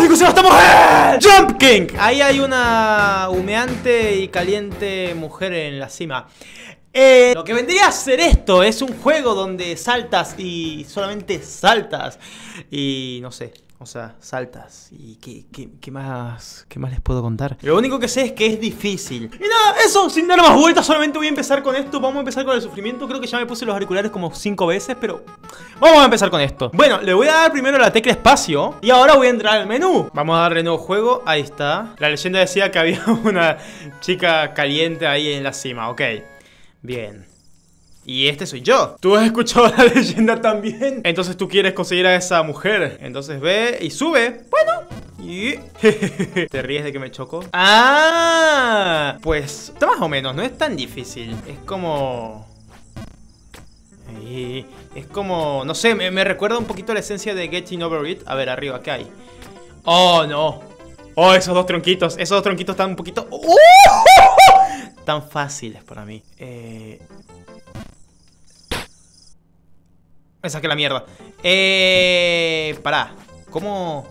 chicos, ya estamos en Jump King. Ahí hay una humeante y caliente mujer en la cima. Lo que vendría a ser esto es un juego donde saltas y solamente saltas. Y no sé, o sea, saltas. ¿Y qué más les puedo contar? Lo único que sé es que es difícil. Y nada, eso, sin dar más vueltas, solamente voy a empezar con esto. Vamos a empezar con el sufrimiento. Creo que ya me puse los auriculares como 5 veces, pero vamos a empezar con esto. Bueno, le voy a dar primero la tecla espacio y ahora voy a entrar al menú. Vamos a darle nuevo juego, ahí está. La leyenda decía que había una chica caliente ahí en la cima, ok. Bien. Y este soy yo. ¿Tú has escuchado la leyenda también? Entonces tú quieres conseguir a esa mujer. Entonces ve y sube. Bueno. Y... ¿Te ríes de que me choco? ¡Ah! Pues más o menos, no es tan difícil. Es como... Es como... No sé, me recuerda un poquito a la esencia de Getting Over It. A ver, arriba, ¿qué hay? ¡Oh, no! ¡Oh, esos dos tronquitos! Esos dos tronquitos están un poquito... Tan fáciles para mí. Me saqué la mierda. Pará. ¿Cómo?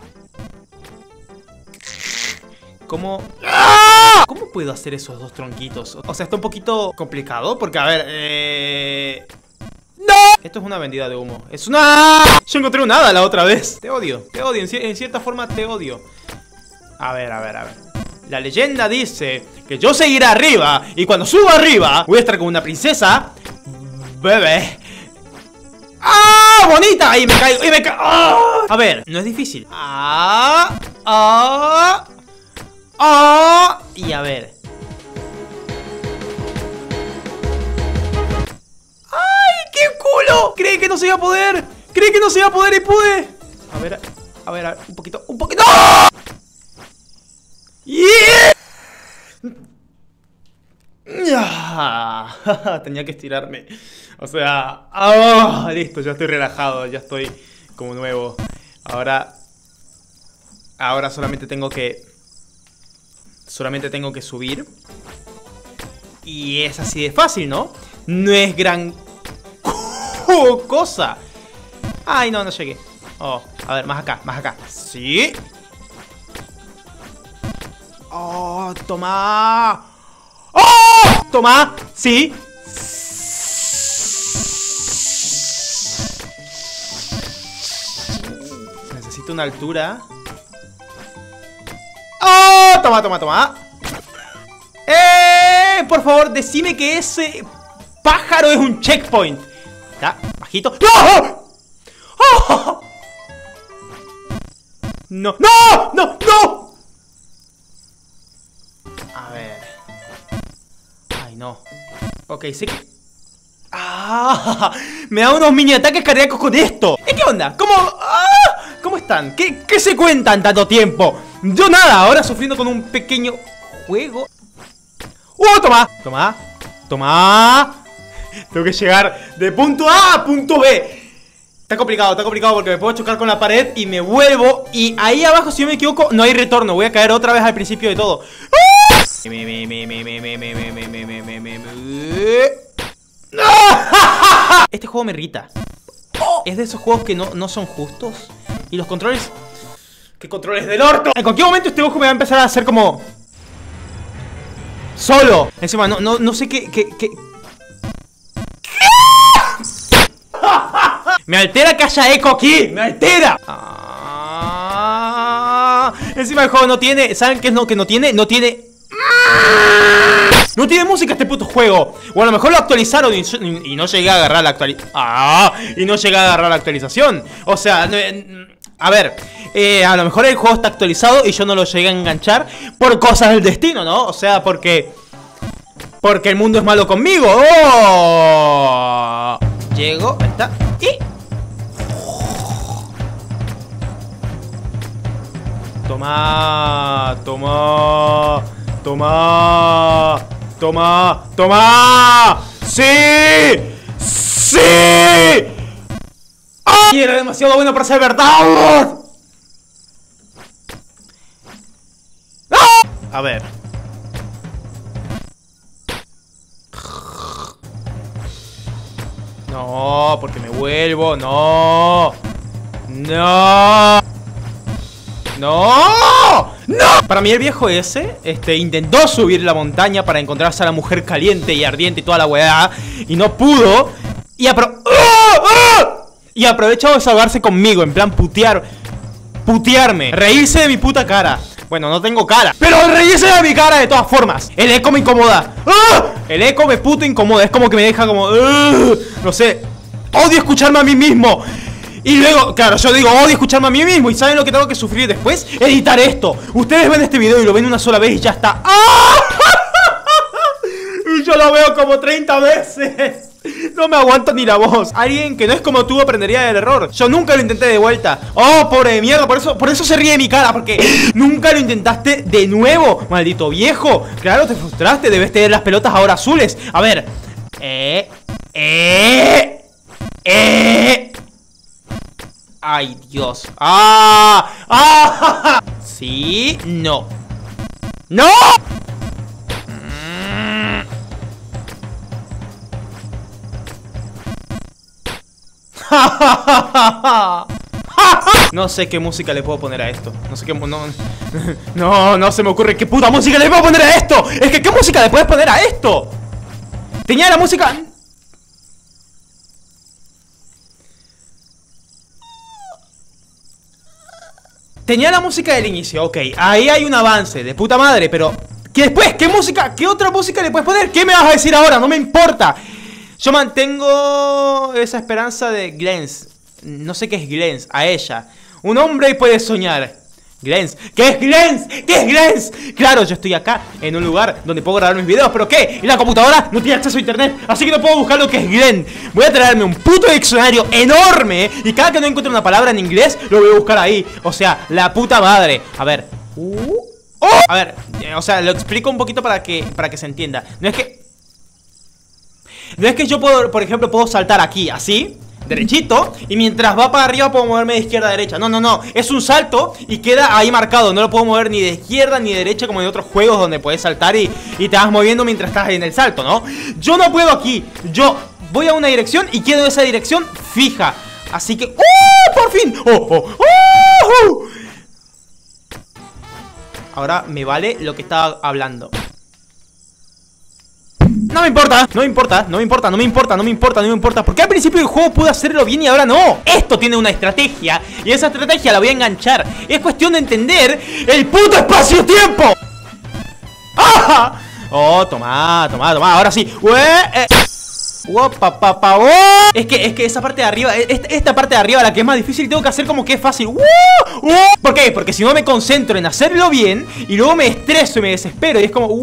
¡Ah! ¿Cómo puedo hacer esos dos tronquitos? O sea, está un poquito complicado porque, a ver, ¡no! Esto es una vendida de humo. Es una... Yo encontré un hada la otra vez. Te odio, en cierta forma te odio. A ver. La leyenda dice que yo seguiré arriba y cuando suba arriba voy a estar con una princesa bebé. ¡Ah! ¡Bonita! Y me caigo, ¡Ah! A ver, no es difícil. Y a ver. ¡Ay, qué culo! Creí que no se iba a poder. Creí que no se iba a poder y pude. A ver, un poquito. ¡Oh! ¡Yeah! Tenía que estirarme. O sea, listo, ya estoy relajado, ya estoy como nuevo. Ahora solamente tengo que subir. Y es así de fácil, ¿no? No es gran cosa. Ay, no llegué. Oh, a ver, más acá. Sí. Oh, toma. ¡Oh! Toma, sí. Necesito una altura. ¡Oh! Toma. Por favor, decime que ese pájaro es un checkpoint. ¿Está? Bajito. ¡No! ¡Oh! No. A ver. Ay, no. Ok, sé que... me da unos mini ataques cardíacos con esto. ¿Qué onda? ¿Cómo están? ¿Qué se cuentan tanto tiempo? Yo nada, ahora sufriendo con un pequeño juego. Toma. Tengo que llegar de punto A a punto B. Está complicado porque me puedo chocar con la pared y me vuelvo. Y ahí abajo, si yo me equivoco, no hay retorno. Voy a caer otra vez al principio de todo. Este juego me irrita. Es de esos juegos que no son justos. Y los controles... ¿Qué controles del orto? En cualquier momento este ojo me va a empezar a hacer como... Solo. Encima, no sé qué... Me altera que haya eco aquí. Me altera. Encima el juego no tiene... ¿Saben qué es lo que no tiene? No tiene música este puto juego. O a lo mejor lo actualizaron y no llegué a agarrar la actualización. O sea, a ver, a lo mejor el juego está actualizado y yo no lo llegué a enganchar por cosas del destino, ¿no? O sea, porque el mundo es malo conmigo. Llego, ahí está. Y... Toma. ¡Sí! ¡Ay! Era demasiado bueno para ser verdad. A ver. No, porque me vuelvo. No. ¡No! ¡No! Para mí el viejo ese intentó subir la montaña para encontrarse a la mujer caliente y ardiente y toda la weá, y no pudo. Y aprovechó de desahogarse conmigo, en plan putearme, reírse de mi puta cara. Bueno, no tengo cara, pero reírse de mi cara de todas formas. El eco me incomoda. El eco me puto incomoda. Es como que me deja como no sé. Odio escucharme a mí mismo. Y luego, claro, yo digo, odio escucharme a mí mismo. ¿Y saben lo que tengo que sufrir después? Editar esto. Ustedes ven este video y lo ven una sola vez y ya está. Y yo lo veo como 30 veces. No me aguanto ni la voz. Alguien que no es como tú aprendería del error. Yo nunca lo intenté de vuelta. Oh, pobre mierda, por eso se ríe de mi cara. Porque nunca lo intentaste de nuevo. Maldito viejo. Claro, te frustraste. Debes tener las pelotas ahora azules. A ver. Ay, Dios. Sí, no. ¡No! No sé qué música le puedo poner a esto. No sé qué... No se me ocurre qué puta música le puedo poner a esto. Es que ¿qué música le puedes poner a esto? Tenía la música... Tenía la música del inicio, ok. Ahí hay un avance de puta madre, pero... ¿qué después? ¿Qué música? ¿Qué otra música le puedes poner? ¿Qué me vas a decir ahora? No me importa. Yo mantengo esa esperanza de Glens. No sé qué es Glens, a ella. Un hombre puede soñar. Glens, ¿qué es Glens? ¿Qué es Glens? Claro, yo estoy acá, en un lugar donde puedo grabar mis videos, ¿pero qué? Y la computadora no tiene acceso a internet, así que no puedo buscar lo que es Glen. Voy a traerme un puto diccionario enorme y cada que no encuentre una palabra en inglés, lo voy a buscar ahí. O sea, la puta madre. A ver. A ver, o sea, lo explico un poquito para que se entienda. No es que yo puedo, por ejemplo, puedo saltar aquí, así, derechito, y mientras va para arriba puedo moverme de izquierda a derecha. No, es un salto y queda ahí marcado. No lo puedo mover ni de izquierda ni de derecha como en otros juegos donde puedes saltar y te vas moviendo mientras estás en el salto, ¿no? Yo no puedo aquí. Yo voy a una dirección y quedo en esa dirección fija. Así que... ¡por fin! Ahora me vale lo que estaba hablando. No me importa, no me importa, no me importa, no me importa, no me importa, no me importa. Porque al principio del juego pude hacerlo bien y ahora no. Esto tiene una estrategia y esa estrategia la voy a enganchar. Es cuestión de entender el puto espacio-tiempo. ¡Ah! Oh, toma, ahora sí. Es que esa parte de arriba, esta parte de arriba, la que es más difícil, tengo que hacer como que es fácil. ¿Por qué? Porque si no me concentro en hacerlo bien y luego me estreso y me desespero y es como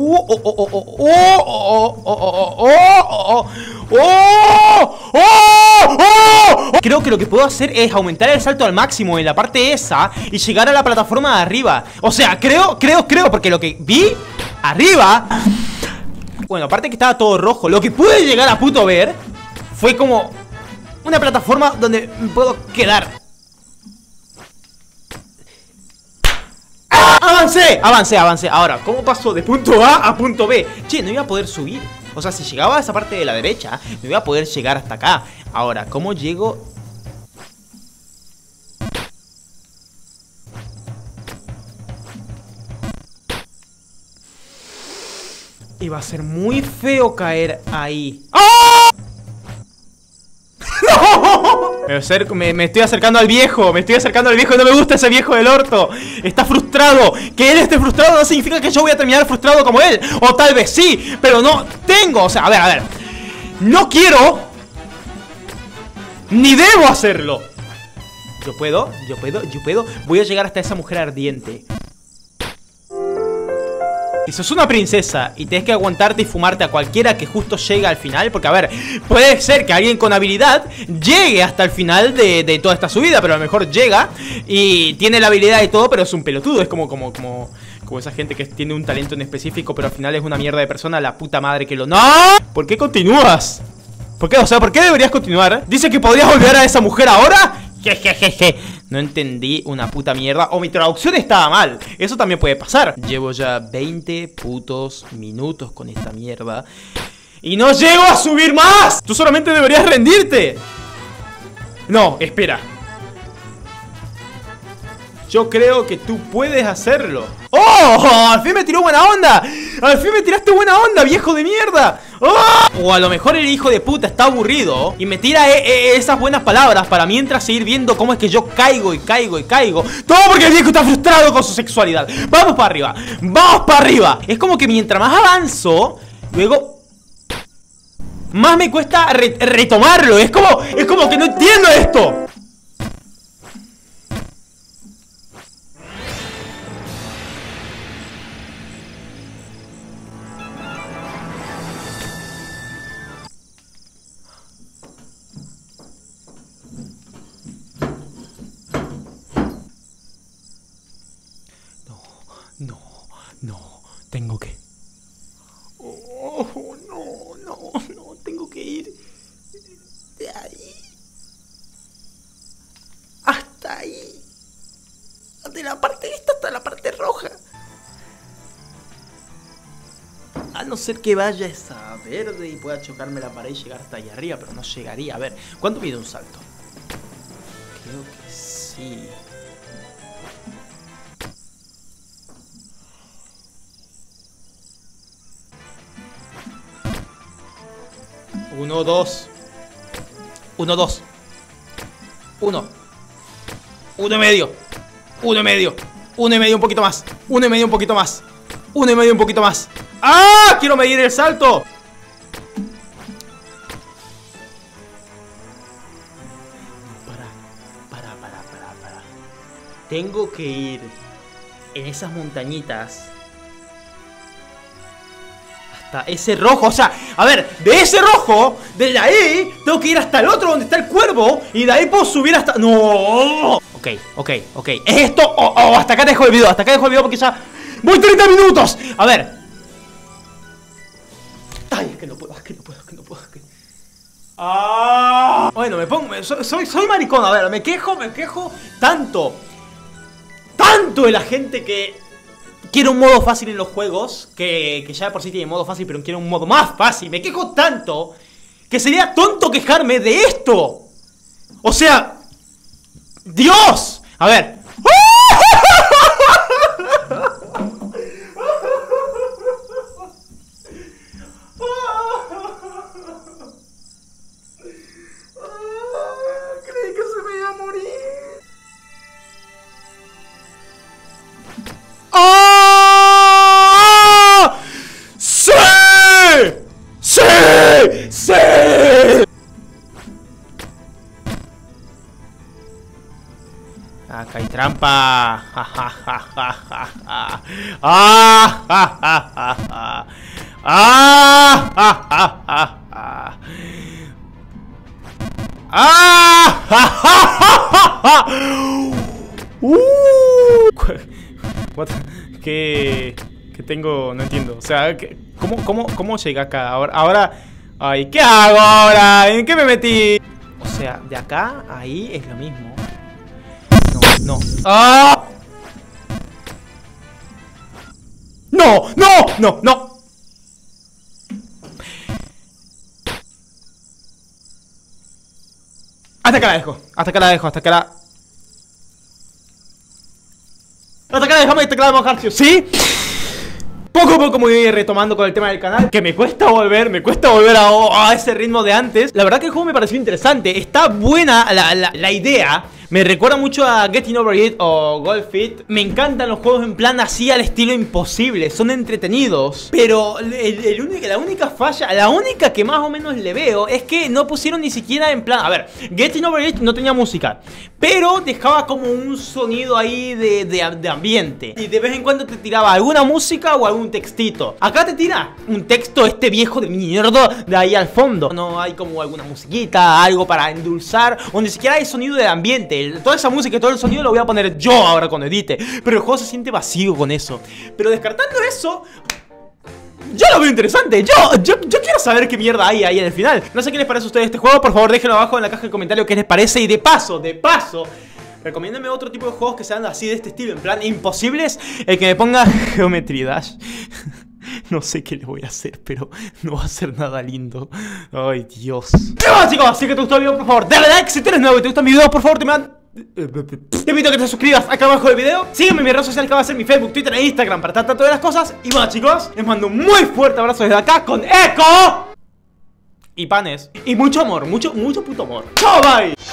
creo que lo que puedo hacer es aumentar el salto al máximo en la parte esa y llegar a la plataforma de arriba. O sea, creo, porque lo que vi arriba... Bueno, aparte que estaba todo rojo, lo que pude llegar a puto ver fue como una plataforma donde me puedo quedar. Avancé. Ahora, ¿cómo paso de punto A a punto B? Che, no iba a poder subir. O sea, si llegaba a esa parte de la derecha, no iba a poder llegar hasta acá. Ahora, ¿cómo llego? Y va a ser muy feo caer ahí. ¡Oh! ¡No! Me estoy acercando al viejo. Y no me gusta ese viejo del orto. Está frustrado. Que él esté frustrado no significa que yo voy a terminar frustrado como él. O tal vez sí, pero no tengo. O sea, a ver. No quiero ni debo hacerlo. Yo puedo. Voy a llegar hasta esa mujer ardiente. Si sos una princesa y tenés que aguantarte y fumarte a cualquiera que justo llega al final, porque a ver, puede ser que alguien con habilidad llegue hasta el final de toda esta subida, pero a lo mejor llega y tiene la habilidad y todo, pero es un pelotudo. Es como esa gente que tiene un talento en específico, pero al final es una mierda de persona. La puta madre que lo... ¡No! ¿Por qué continúas? ¿Por qué? O sea, ¿por qué deberías continuar? ¿Dice que podrías volver a esa mujer ahora? Jejeje. No entendí una puta mierda. O mi traducción estaba mal. Eso también puede pasar. Llevo ya 20 putos minutos con esta mierda y no llego a subir más. Tú solamente deberías rendirte. No, espera. Yo creo que tú puedes hacerlo. ¡Oh! ¡Al fin me tiró buena onda! ¡Al fin me tiraste buena onda, viejo de mierda! ¡Oh! O a lo mejor el hijo de puta está aburrido y me tira esas buenas palabras para mientras seguir viendo cómo es que yo caigo y caigo y caigo. Todo porque el viejo está frustrado con su sexualidad. ¡Vamos para arriba! ¡Vamos para arriba! Es como que mientras más avanzo, luego más me cuesta retomarlo. Es como que no entiendo esto. No, tengo que... Oh, no, tengo que ir de ahí hasta ahí, de la parte esta hasta la parte roja. A no ser que vaya esa verde y pueda chocarme la pared y llegar hasta allá arriba, pero no llegaría. A ver, ¿cuánto mide un salto? Creo que sí. 1, 2. 1, 2. 1. 1 y medio. 1 y medio. 1 y medio, un poquito más. 1 y medio, un poquito más. 1 y medio, un poquito más. ¡Ah! ¡Quiero medir el salto! Para. Tengo que ir en esas montañitas hasta ese rojo. O sea, a ver, de ese rojo, desde ahí tengo que ir hasta el otro donde está el cuervo. Y de ahí puedo subir hasta... ¡No! Ok. ¿Es esto o hasta acá dejo el video? Hasta acá dejo el video porque ya... ¡Voy 30 minutos! A ver. Ay, es que no puedo. Ah. Bueno, me pongo... Soy maricón, a ver, me quejo tanto de la gente que quiere un modo fácil en los juegos, que ya de por sí tiene modo fácil, pero quiere un modo más fácil. Me quejo tanto que sería tonto quejarme de esto. O sea, ¡Dios! A ver. Creí que se me iba a morir. ¡Ah! ¡Sí! ¡Sí! ¡Sí! Acá hay trampa. ¿Qué tengo? No entiendo. O sea, ¿cómo llegué acá? Ahora, ay, ¿qué hago ahora? ¿En qué me metí? O sea, de acá a ahí es lo mismo. No. ¡Ah! ¡No! Hasta acá la dejo. Hasta acá la dejamos y hasta acá la vamos a dejar, ¿sí? Poco a poco me voy retomando con el tema del canal, que me cuesta volver a ese ritmo de antes. La verdad que el juego me pareció interesante. Está buena la idea. Me recuerda mucho a Getting Over It o Golf Fit. Me encantan los juegos en plan así al estilo Imposible. Son entretenidos. Pero la única falla, la única que más o menos le veo, es que no pusieron ni siquiera en plan... A ver, Getting Over It no tenía música, pero dejaba como un sonido ahí de ambiente. Y de vez en cuando te tiraba alguna música o algún textito. Acá te tira un texto viejo de mierda de ahí al fondo. No hay como alguna musiquita, algo para endulzar, o ni siquiera hay sonido del ambiente. Toda esa música y todo el sonido lo voy a poner yo ahora cuando edite. Pero el juego se siente vacío con eso. Pero descartando eso, yo lo veo interesante. Yo quiero saber qué mierda hay ahí en el final. No sé qué les parece a ustedes este juego. Por favor déjenlo abajo en la caja de comentarios qué les parece. Y de paso, recomiéndenme otro tipo de juegos que sean así de este estilo, en plan imposibles. El que me ponga Geometry Dash. No sé qué le voy a hacer, pero no va a ser nada lindo. Ay, Dios. Y bueno, chicos, si que te gustó el video, por favor, dale like. Si tú eres nuevo y te gustan mis videos, por favor, te me dan Te invito a que te suscribas acá abajo del video. Sígueme en mis redes sociales que va a ser mi Facebook, Twitter e Instagram para tratar todas las cosas. Y bueno, chicos, les mando un muy fuerte abrazo desde acá con eco y panes y mucho amor, mucho puto amor. ¡Chao, bye!